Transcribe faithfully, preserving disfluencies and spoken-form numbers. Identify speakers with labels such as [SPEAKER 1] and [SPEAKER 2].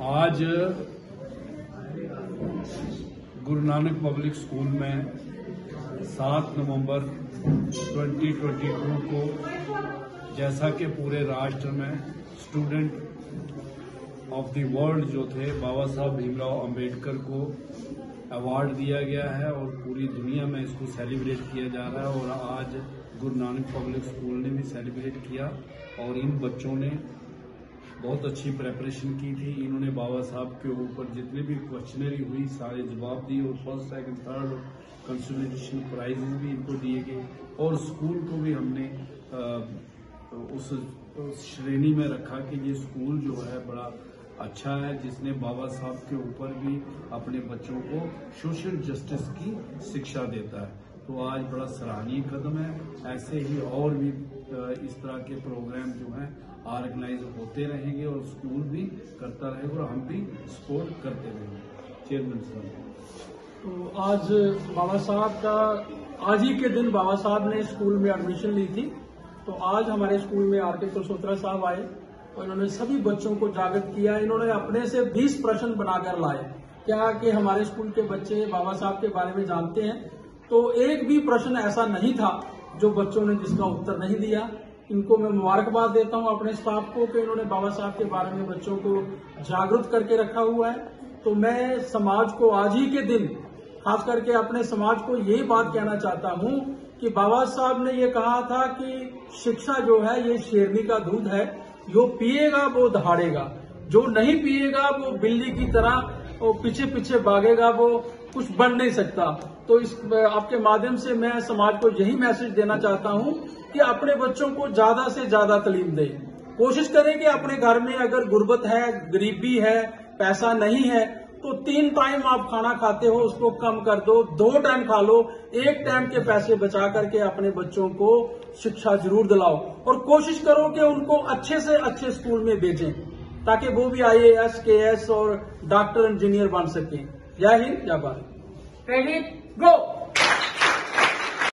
[SPEAKER 1] आज Guru Nanak public school में सात नवंबर दो हज़ार बाईस को, जैसा कि पूरे राष्ट्र में स्टूडेंट ऑफ द वर्ल्ड जो थे बाबा साहब भीमराव अंबेडकर को अवार्ड दिया गया है और पूरी दुनिया में इसको सेलिब्रेट किया जा रहा है। और आज गुरु नानक पब्लिक स्कूल ने भी सेलिब्रेट किया और इन बच्चों ने बहुत अच्छी प्रेपरेशन की थी। इन्होंने बाबा साहब के ऊपर जितने भी क्वेश्चनरी हुई सारे जवाब दिए और first second third consolidation prize भी इनको दिए गए और स्कूल को भी हमने उस, उस श्रेणी में रखा कि ये स्कूल जो है बड़ा अच्छा है, जिसने बाबा साहब के ऊपर भी अपने बच्चों को सोशल जस्टिस की शिक्षा देता है। तो आज बड़ा सराहनीय कदम है। ऐसे ही और भी इस तरह के प्रोग्राम जो हैं ऑर्गेनाइज होते रहेंगे और स्कूल भी करता रहेगा और हम भी सपोर्ट करते रहेंगे। चेयरमैन साहब,
[SPEAKER 2] तो आज बाबा साहब का आज ही के दिन बाबा साहब ने स्कूल में एडमिशन ली थी। तो आज हमारे स्कूल में आर के कुलसोत्रा साहब आए और इन्होंने सभी बच्चों को जागृत किया। इन्होंने अपने से बीस प्रश्न बनाकर लाए क्या कि हमारे स्कूल के बच्चे बाबा साहब के बारे में जानते हैं। तो एक भी प्रश्न ऐसा नहीं था जो बच्चों ने जिसका उत्तर नहीं दिया। इनको मैं मुबारकबाद देता हूं अपने स्टाफ को कि इन्होंने बाबा साहब के बारे में बच्चों को जागरूक करके रखा हुआ है। तो मैं समाज को आज ही के दिन खास करके अपने समाज को यही बात कहना चाहता हूं कि बाबा साहब ने ये कहा था कि शिक्षा जो है ये शेरनी का दूध है, जो पिएगा वो दहाड़ेगा, जो नहीं पिएगा वो बिल्ली की तरह वो पीछे पीछे भागेगा, वो कुछ बन नहीं सकता। तो इस आपके माध्यम से मैं समाज को यही मैसेज देना चाहता हूं कि अपने बच्चों को ज्यादा से ज्यादा तालीम दें। कोशिश करें कि अपने घर में अगर गुर्बत है, गरीबी है, पैसा नहीं है तो तीन टाइम आप खाना खाते हो उसको कम कर दो, दो टाइम खा लो, एक टाइम के पैसे बचा करके अपने बच्चों को शिक्षा जरूर दिलाओ और कोशिश करो कि उनको अच्छे से अच्छे स्कूल में भेजें ताकि वो भी आई A S, K A S और डॉक्टर इंजीनियर बन सकें। जय हिंद, जय भारत।
[SPEAKER 3] रेडी, गो।